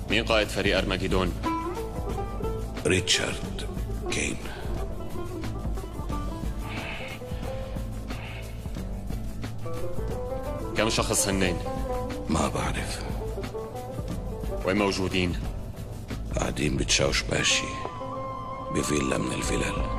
مين قائد فريق أرماجيدون؟ ريتشارد كين. كم شخص هنين؟ ما بعرف. وين موجودين؟ قاعدين بتشاوش باشي بفيلا من الفلل.